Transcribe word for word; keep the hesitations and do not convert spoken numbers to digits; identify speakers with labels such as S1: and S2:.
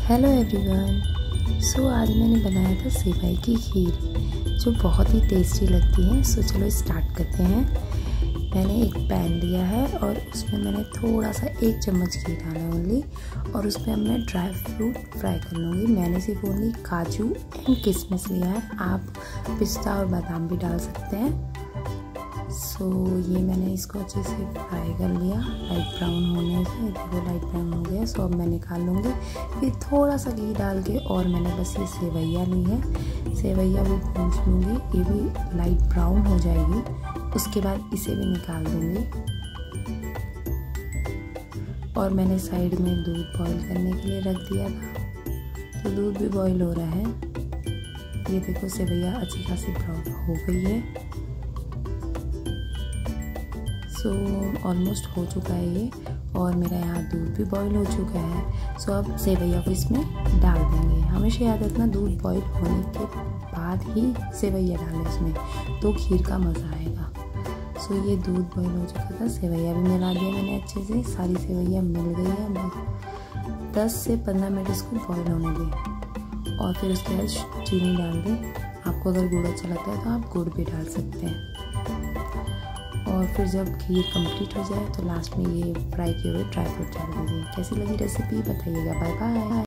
S1: Hello everyone. सो आज मैंने बनाया था सेवई की खीर जो बहुत ही टेस्टी लगती है। सो so, चलो स्टार्ट करते हैं। मैंने एक पैन लिया है और उसमें मैंने थोड़ा सा एक चम्मच घी डाला है ओनली, और उसमें अब मैं ड्राई फ्रूट फ्राई कर लूँगी। मैंने सिर्फ ओनली काजू एंड किशमिश लिया है, आप पिस्ता और बादाम भी डाल सकते हैं। सो so, ये मैंने इसको अच्छे से फ्राई कर लिया लाइट ब्राउन होने से। देखो लाइट ब्राउन हो गया। सो अब मैं निकाल लूँगी। फिर थोड़ा सा घी डाल के और मैंने बस ये सेवैया ली है, सेवैया भी भून लूँगी। ये भी लाइट ब्राउन हो जाएगी, उसके बाद इसे भी निकाल दूँगी। और मैंने साइड में दूध बॉईल करने के लिए रख दिया था, तो दूध भी बॉईल हो रहा है। ये देखो सेवैया अच्छी खासी ब्राउन हो गई है। सो ऑलमोस्ट हो चुका है ये, और मेरा यहाँ दूध भी बॉईल हो चुका है। सो अब सेवैया को इसमें डाल देंगे। हमेशा याद रखना दूध बॉईल होने के बाद ही सेवैया डालें इसमें, तो खीर का मज़ा आएगा। सो ये दूध बॉईल हो चुका था, सेवैया भी मिला दिया मैंने अच्छे से। सारी सेवैया मिल गई है। बस दस से पंद्रह मिनट इसको बॉईल होने दें, और फिर उसके बाद चीनी डाल दें। आपको अगर गुड़ अच्छा लगता है तो आप गुड़ भी डाल सकते हैं। और फिर जब खीर कंप्लीट हो जाए तो लास्ट में ये फ्राई किए हुए ड्राई फ्रूट डाल दीजिए। कैसी लगी रेसिपी बताइएगा। Bye bye.